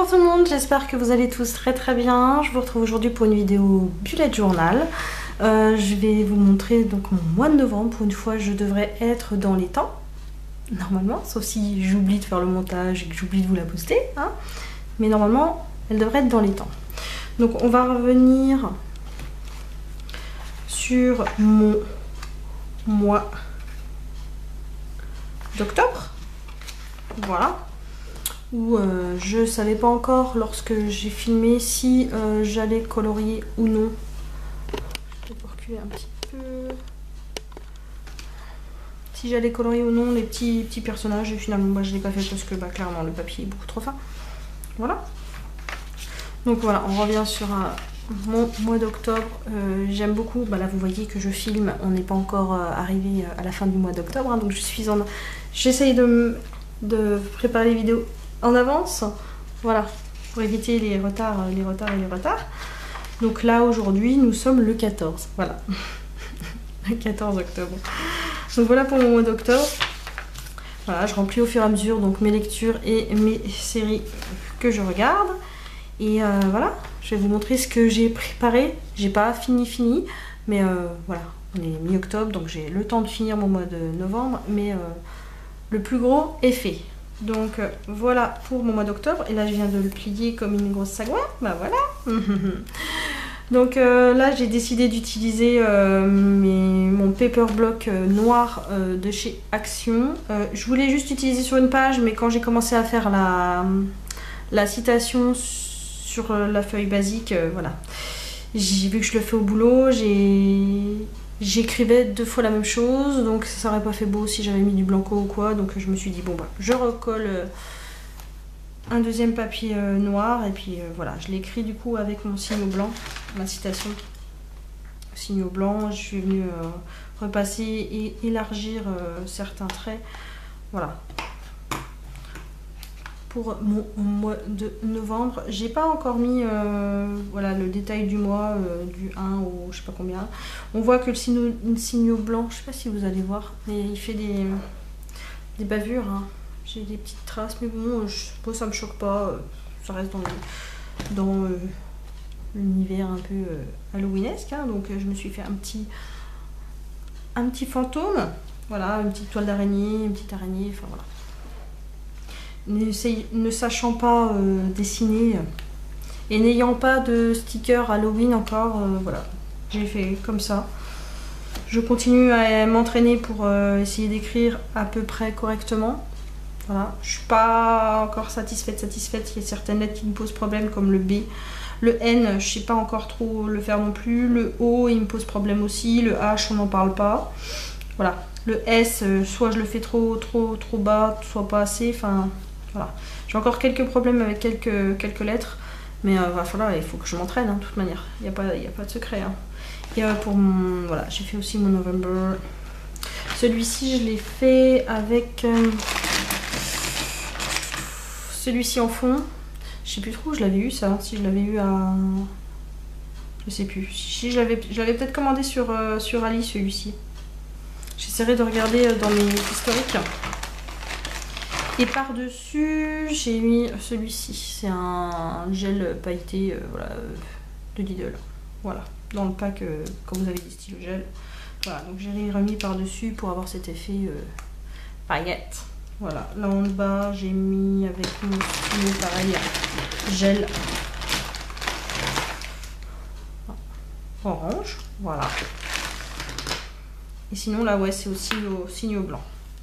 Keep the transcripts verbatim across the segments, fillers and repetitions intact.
Bonjour tout le monde, j'espère que vous allez tous très très bien. Je vous retrouve aujourd'hui pour une vidéo bullet journal. Euh, je vais vous montrer donc mon mois de novembre. Pour une fois, je devrais être dans les temps, normalement, sauf si j'oublie de faire le montage et que j'oublie de vous la poster. Hein. Mais normalement, elle devrait être dans les temps. Donc on va revenir sur mon mois d'octobre. Voilà. Où euh, je savais pas encore lorsque j'ai filmé si euh, j'allais colorier ou non. Je vais reculer un petit peu. Si j'allais colorier ou non les petits, petits personnages, et finalement moi je l'ai pas fait parce que bah, clairement le papier est beaucoup trop fin. Voilà. Donc voilà, on revient sur un, mon mois d'octobre. Euh, J'aime beaucoup, bah, là vous voyez que je filme, on n'est pas encore euh, arrivé à la fin du mois d'octobre, hein, donc je suis en... J'essaye de, de préparer les vidéos en avance, voilà, pour éviter les retards, les retards et les retards. Donc là aujourd'hui nous sommes le quatorze, voilà, le quatorze octobre. Donc voilà pour mon mois d'octobre. Voilà, je remplis au fur et à mesure donc mes lectures et mes séries que je regarde. Et euh, voilà, je vais vous montrer ce que j'ai préparé. J'ai pas fini fini, mais euh, voilà, on est mi-octobre donc j'ai le temps de finir mon mois de novembre, mais euh, le plus gros est fait. Donc euh, voilà pour mon mois d'octobre. Et là je viens de le plier comme une grosse sagouin. Bah voilà. Donc euh, là j'ai décidé d'utiliser euh, mon paper block euh, noir euh, de chez Action. Euh, je voulais juste utiliser sur une page, mais quand j'ai commencé à faire la, la citation sur la feuille basique, euh, voilà. J'ai vu que je le fais au boulot, j'ai... J'écrivais deux fois la même chose, donc ça aurait pas fait beau si j'avais mis du blanco ou quoi, donc je me suis dit bon bah je recolle un deuxième papier euh, noir et puis euh, voilà, je l'ai écrit du coup avec mon signe blanc, ma citation signe blanc. Je suis venue euh, repasser et élargir euh, certains traits, voilà. Pour mon mois de novembre, j'ai pas encore mis euh, voilà, le détail du mois, euh, du un au je sais pas combien. On voit que le signe, le signe blanc, je sais pas si vous allez voir, mais il fait des, des bavures. Hein. J'ai des petites traces, mais bon, je, bon, ça me choque pas. Ça reste dans, le, dans euh, l'univers un peu euh, halloweenesque. Hein, donc je me suis fait un petit, un petit fantôme. Voilà, une petite toile d'araignée, une petite araignée, enfin voilà. Ne sachant pas euh, dessiner et n'ayant pas de sticker Halloween encore, euh, voilà, j'ai fait comme ça. Je continue à m'entraîner pour euh, essayer d'écrire à peu près correctement. Voilà, je suis pas encore satisfaite, satisfaite. Il y a certaines lettres qui me posent problème comme le B. Le N, je sais pas encore trop le faire non plus. Le O, il me pose problème aussi. Le H, on n'en parle pas. Voilà. Le S, euh, soit je le fais trop, trop, trop bas, soit pas assez. Enfin... Voilà. J'ai encore quelques problèmes avec quelques, quelques lettres, mais euh, voilà, il faut que je m'entraîne, hein, de toute manière. Il n'y a, pas, a pas de secret. Hein. Et euh, pour mon... Voilà, j'ai fait aussi mon November. Celui-ci, je l'ai fait avec... Euh, celui-ci en fond. Je sais plus trop où je l'avais eu, ça. Si je l'avais eu à... Je sais plus. Si je l'avais peut-être commandé sur, euh, sur Ali, celui-ci. J'essaierai de regarder dans mes historiques. Et par-dessus, j'ai mis celui-ci. C'est un gel pailleté euh, voilà, de Lidl. Voilà, dans le pack euh, quand vous avez des stylos gel. Voilà, donc j'ai remis par-dessus pour avoir cet effet euh, paillette. Voilà, là en bas, j'ai mis avec mon stylo pareil, gel orange. Voilà. Et sinon, là, ouais, c'est aussi au signe blanc.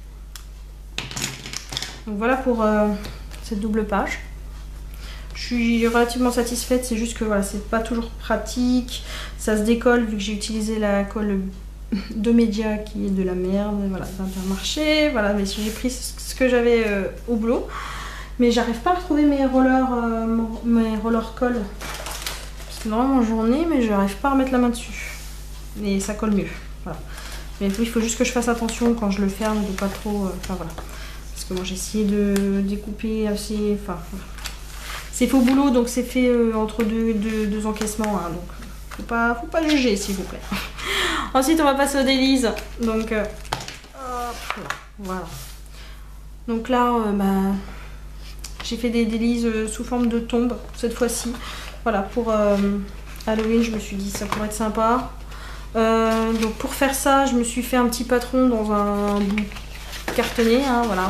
Donc voilà pour euh, cette double page. Je suis relativement satisfaite, c'est juste que voilà, c'est pas toujours pratique. Ça se décolle vu que j'ai utilisé la colle de Média qui est de la merde, voilà, d'Intermarché. Voilà, mais j'ai pris ce que j'avais euh, au boulot. Mais j'arrive pas à retrouver mes rollers, euh, mes rollers colle. Parce que normalement j'en ai, mais j'arrive pas à remettre la main dessus. Et ça colle mieux. Voilà. Mais il faut juste que je fasse attention quand je le ferme de pas trop. Enfin euh, voilà. Parce que moi j'ai essayé de découper assez... Enfin, c'est faux boulot, donc c'est fait euh, entre deux, deux, deux encaissements. Hein, donc faut pas, faut pas juger, s'il vous plaît. Ensuite, on va passer au délice. Donc, euh, hop, voilà. Donc là, euh, bah, j'ai fait des délices euh, sous forme de tombe cette fois-ci. Voilà, pour euh, Halloween, je me suis dit ça pourrait être sympa. Euh, donc pour faire ça, je me suis fait un petit patron dans un bout cartonné, hein, voilà.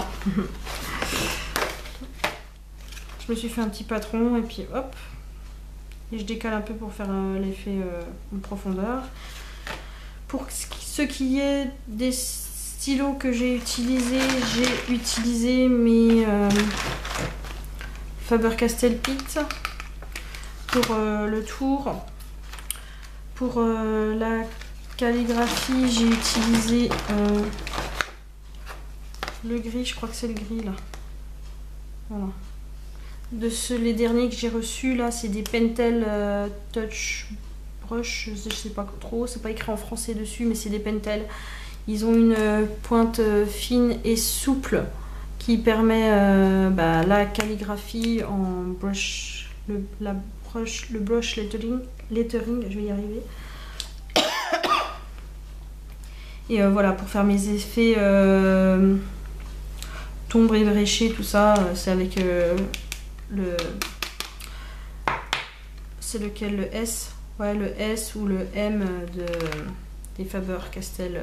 Je me suis fait un petit patron et puis hop. Et je décale un peu pour faire euh, l'effet euh, en profondeur. Pour ce qui est des stylos que j'ai utilisés, j'ai utilisé mes euh, Faber-Castell Pitt pour euh, le tour. Pour euh, la calligraphie, j'ai utilisé euh, le gris, je crois que c'est le gris là. Voilà. De ceux, les derniers que j'ai reçus là, c'est des Pentel euh, Touch Brush, je sais pas trop, c'est pas écrit en français dessus, mais c'est des Pentel. Ils ont une euh, pointe euh, fine et souple qui permet euh, bah, la calligraphie en brush, le, la brush, le brush lettering, lettering, je vais y arriver. Et euh, voilà, pour faire mes effets euh, tombre ébréchée, tout ça, euh, c'est avec euh, le... C'est lequel, le S? Ouais, le S ou le M de, des Faber-Castell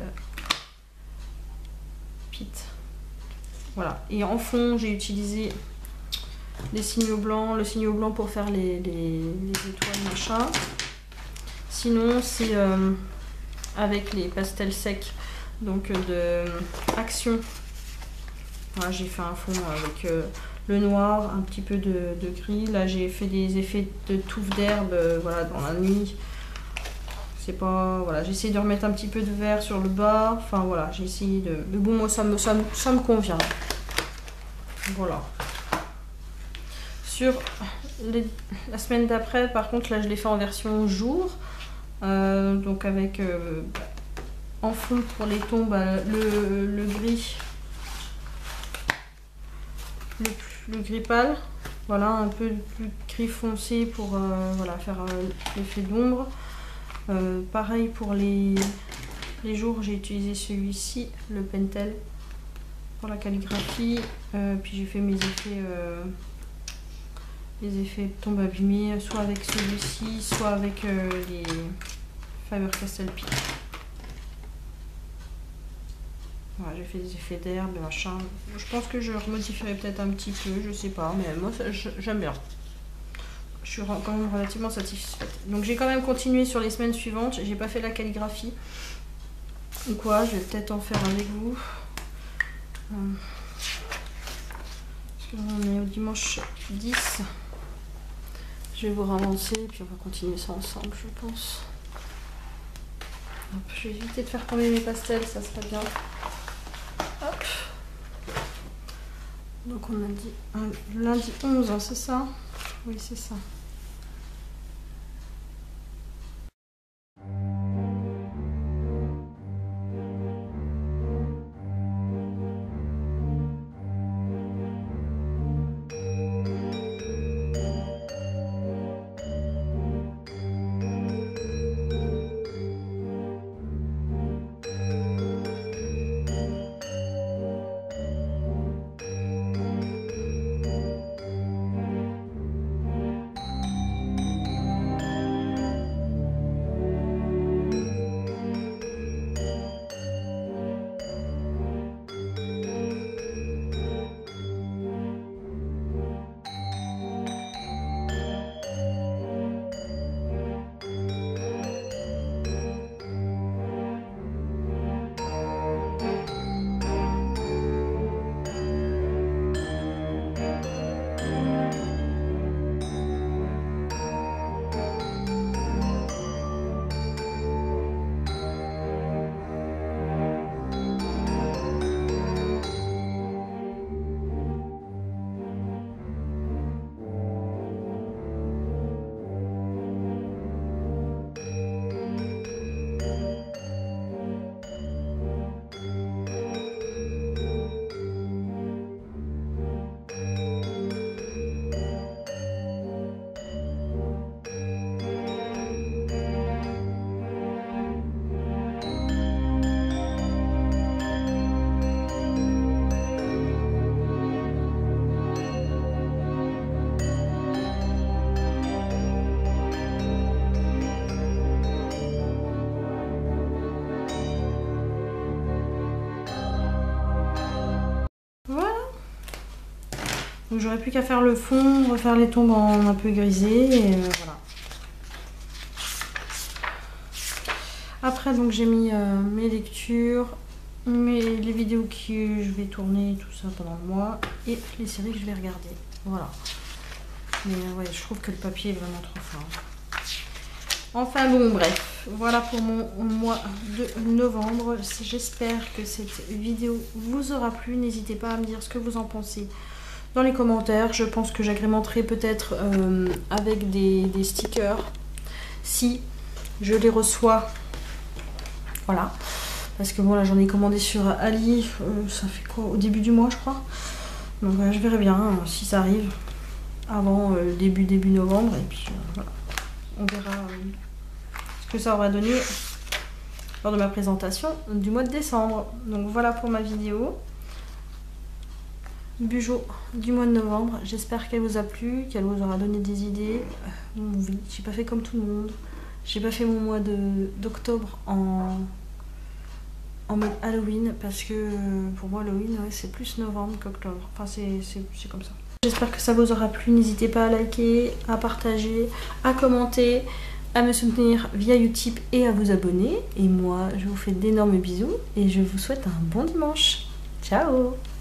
Pitt. Voilà. Et en fond, j'ai utilisé des signaux blancs, le signaux blanc pour faire les, les, les étoiles, machin. Sinon, c'est euh, avec les pastels secs, donc de Action. Voilà, j'ai fait un fond avec euh, le noir, un petit peu de, de gris. Là, j'ai fait des effets de touffe d'herbe, euh, voilà, dans la nuit. C'est pas, voilà, j'ai essayé de remettre un petit peu de vert sur le bas. Enfin voilà, j'ai essayé de, mais bon, moi ça me, ça me, ça me convient. Voilà. Sur les, la semaine d'après, par contre, là, je l'ai fait en version jour, euh, donc avec euh, en fond pour les tons, bah, le, le gris. Le, le gris pâle, voilà, un peu plus gris foncé pour euh, voilà, faire euh, l'effet d'ombre. Euh, pareil pour les, les jours, j'ai utilisé celui-ci, le Pentel, pour la calligraphie. Euh, puis j'ai fait mes effets, euh, les effets tombe abîmée, soit avec celui-ci, soit avec euh, les Faber-Castell Pitt. Voilà, j'ai fait des effets d'herbe, machin. Je pense que je remodifierai peut-être un petit peu, je sais pas, mais moi j'aime bien. Je suis quand même relativement satisfaite. Donc j'ai quand même continué sur les semaines suivantes. J'ai pas fait la calligraphie ou quoi, je vais peut-être en faire avec vous. Parce que là, on est au dimanche dix. Je vais vous ravancer et puis on va continuer ça ensemble, je pense. Hop, je vais éviter de faire tomber mes pastels, ça serait bien. Hop. Donc on a dit un lundi onze, hein, c'est ça? Oui, c'est ça. Donc j'aurais plus qu'à faire le fond, refaire les tombes en un peu grisé et euh, voilà. Après donc j'ai mis euh, mes lectures, mes, les vidéos que je vais tourner, tout ça pendant le mois et les séries que je vais regarder. Voilà. Mais euh, ouais, je trouve que le papier est vraiment trop fort. Enfin bon, bref, voilà pour mon mois de novembre. J'espère que cette vidéo vous aura plu. N'hésitez pas à me dire ce que vous en pensez dans les commentaires. Je pense que j'agrémenterai peut-être euh, avec des, des stickers si je les reçois. Voilà, parce que bon là j'en ai commandé sur Ali, euh, ça fait quoi, au début du mois je crois. Donc euh, je verrai bien euh, si ça arrive avant euh, début début novembre et puis euh, voilà, on verra euh, ce que ça aura donné lors de ma présentation du mois de décembre. Donc voilà pour ma vidéo Bugeot du mois de novembre. J'espère qu'elle vous a plu, qu'elle vous aura donné des idées. Euh, oui, j'ai pas fait comme tout le monde. J'ai pas fait mon mois d'octobre en, en mode Halloween parce que pour moi Halloween ouais, c'est plus novembre qu'octobre. Enfin c'est comme ça. J'espère que ça vous aura plu. N'hésitez pas à liker, à partager, à commenter, à me soutenir via Utip et à vous abonner. Et moi je vous fais d'énormes bisous et je vous souhaite un bon dimanche. Ciao!